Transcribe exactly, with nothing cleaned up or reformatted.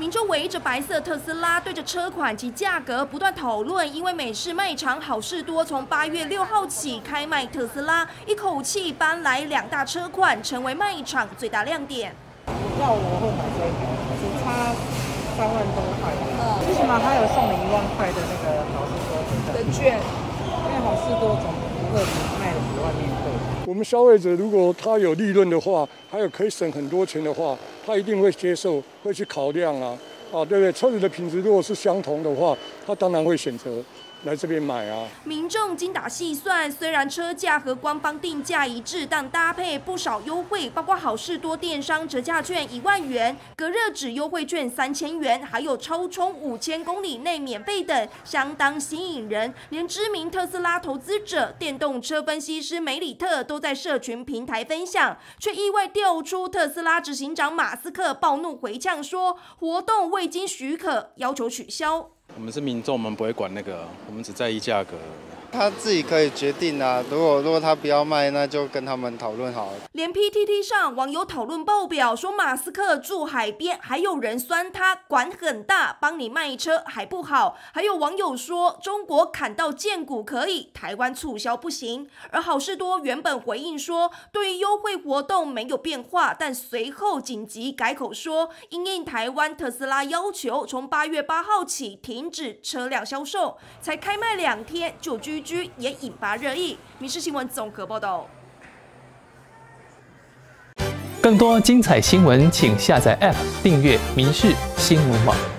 民众围着白色特斯拉，对着车款及价格不断讨论。因为美式卖场好事多从八月六号起开卖特斯拉，一口气搬来两大车款，成为卖场最大亮点。 要我会买这一台，只差三万多块。嗯，最起码还有送你一万块的那个好事多的券，因为好事多总不会比卖的比外面贵。 我们消费者如果他有利润的话，还有可以省很多钱的话，他一定会接受，会去考量啊，啊，对不对？车子的品质如果是相同的话，他当然会选择来这边买啊。 民众精打细算，虽然车价和官方定价一致，但搭配不少优惠，包括好事多电商折价券一万元、隔热纸优惠券三千元，还有超充五千公里内免费等，相当吸引人。连知名特斯拉投资者、电动车分析师梅里特都在社群平台分享，却意外调出特斯拉执行长马斯克暴怒回呛说，活动未经许可，要求取消。 我们是民众，我们不会管那个，我们只在意价格。 他自己可以决定啊，如果如果他不要卖，那就跟他们讨论好了。 连 P T T 上网友讨论爆表，说马斯克住海边，还有人酸他管很大，帮你卖车还不好。还有网友说，中国砍到剑骨可以，台湾促销不行。而好事多原本回应说，对于优惠活动没有变化，但随后紧急改口说，因应台湾特斯拉要求，从八月八号起停止车辆销售，才开卖两天就居。也引发热议。民视新闻综合报道。 更多精彩新闻，请下载 App 订阅民视新闻网。